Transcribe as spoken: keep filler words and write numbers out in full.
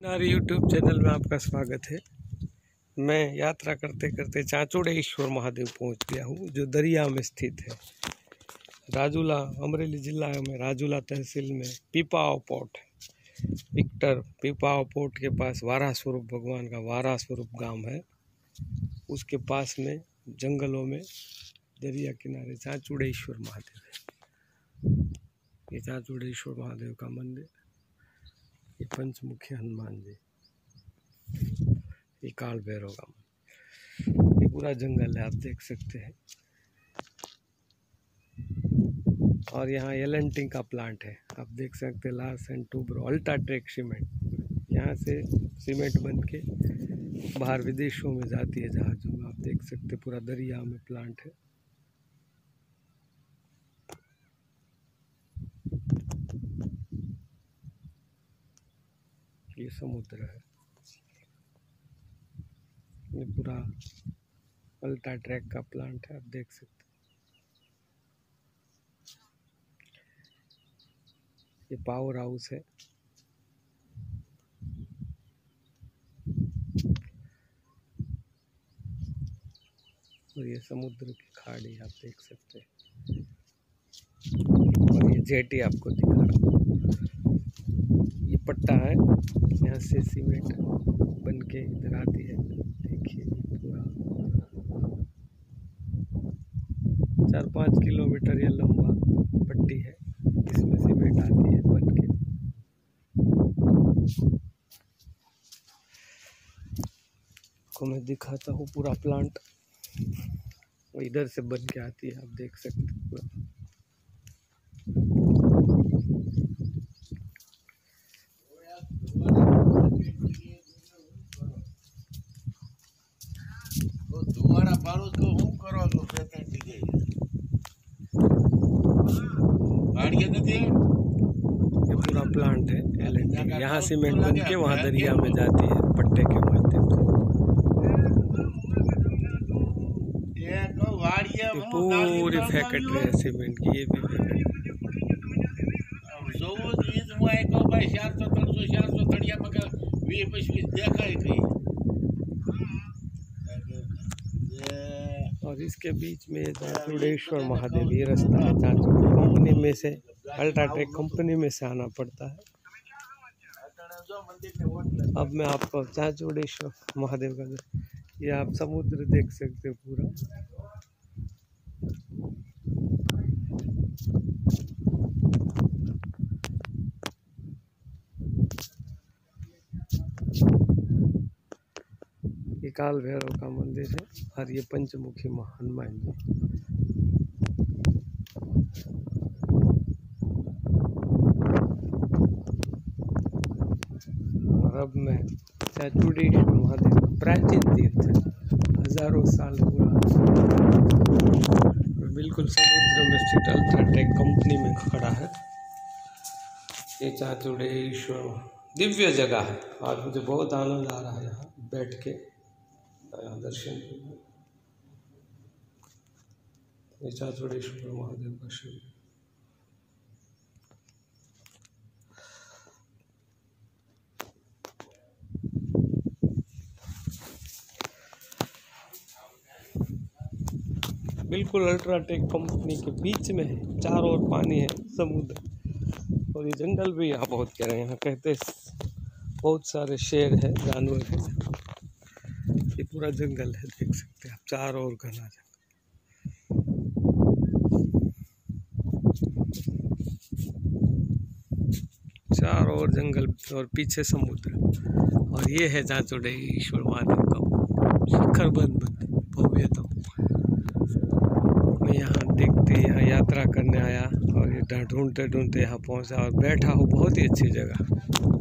हमारे YouTube channel में आपका स्वागत है। मैं यात्रा करते करते चाचौड़ेश्वर महादेव पहुंच गया हूं, जो दरिया में स्थित है। राजूला, अमरेली जिला में राजूला तहसील में Pipavav port, Victor Pipavav port के पास वारा स्वरूप भगवान का वारा स्वरूप गांव है। उसके पास में जंगलों में दरिया किनारे चाचौड़ेश्वर महादेव है। ये चाचौड़ेश्वर महादेव का मंदिर, ये पंचमुखी हनुमान जी, ये काल भैरव का मंदिर, ये पूरा जंगल है, आप देख सकते हैं। और यहाँ एल एन टी का प्लांट है, आप देख सकते हैं। लार्सन टुब्रो अल्ट्राटेक सीमेंट, यहाँ से सीमेंट बन के बाहर विदेशों में जाती है जहाज़ों में, आप देख सकते पूरा दरिया में प्लांट है। ये समुद्र है, ये पूरा अल्ट्राटेक का प्लांट है, आप देख सकते हैं। ये पावर हाउस है। और ये समुद्र की खाड़ी आप देख सकते हैं। और ये जेटी आपको दिखा रहा हूँ, ये पट्टा है, यहाँ से सीमेंट बन के इधर आती है। देखिए पूरा चार पाँच किलोमीटर ये लंबा पट्टी है, इसमें सीमेंट आती है बन के। को मैं दिखाता हूँ पूरा प्लांट, वो इधर से बन के आती है, आप देख सकते हैं पूरा। ये पूरा प्लांट है एल एन टी, यहाँ सीमेंट बन के वहाँ दरिया में जाती है पट्टे के माध्यम से। पूरी फैक्ट्री है सीमेंट की, ये भी फैक्ट्री। और इसके बीच में चाचौड़ेश्वर महादेव, ये रास्ता है चाचौड़ कंपनी में से, अल्ट्राटेक कंपनी में से आना पड़ता है। अब मैं आपको चाचौड़ेश्वर महादेव का, ये आप समुद्र देख सकते हो पूरा। ये काल भैरव का मंदिर है, और ये पंचमुखी हनुमान जी। और अब मैं चाचौड़ेश्वर महादेव प्राचीन तीर्थ है, हजारों साल पुराना, बिल्कुल समुद्र में स्थित अल्ट्राटेक कंपनी में खड़ा है। ये चाचौड़ेश्वर दिव्य जगह है, आज मुझे बहुत आनंद आ रहा है यहाँ बैठ के दर्शन। ये चाचौड़ेश्वर महादेव का शिव, बिल्कुल अल्ट्राटेक कंपनी के बीच में है, चारों ओर पानी है, समुद्र। और ये जंगल भी यहाँ बहुत कह रहे हैं, यहाँ कहते बहुत सारे शेर है, जानवर है। ये पूरा जंगल है, देख सकते हैं आप, चारों ओर घना जंगल। चारों ओर जंगल और पीछे समुद्र। और ये है चाचौड़ेश्वर महादेव का शिखर बंद मंदिर, भव्यतम। मैं यहाँ देखते यहाँ यात्रा करने आया, और ये ढूंढते ढूंढते यहाँ पहुँचा और बैठा हूँ। बहुत ही अच्छी जगह।